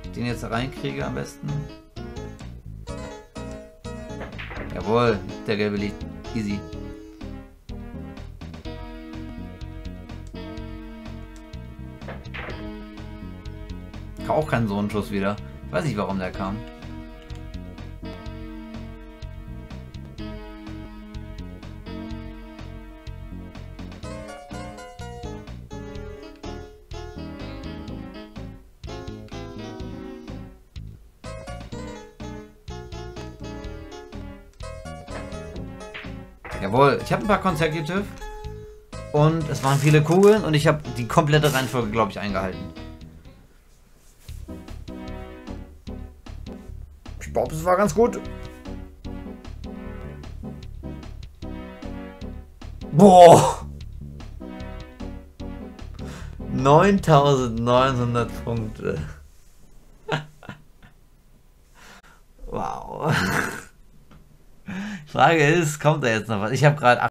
Ich den jetzt da reinkriege am besten. Jawohl, der gelbe liegt. Easy. Kam auch kein Sonnenschuss wieder. Weiß nicht, warum der kam. Jawohl, ich habe ein paar Consecutive und es waren viele Kugeln und ich habe die komplette Reihenfolge, glaube ich, eingehalten. Ich glaube, es war ganz gut. Boah! 9900 Punkte. Wow. Frage ist, kommt da jetzt noch was? Ich habe gerade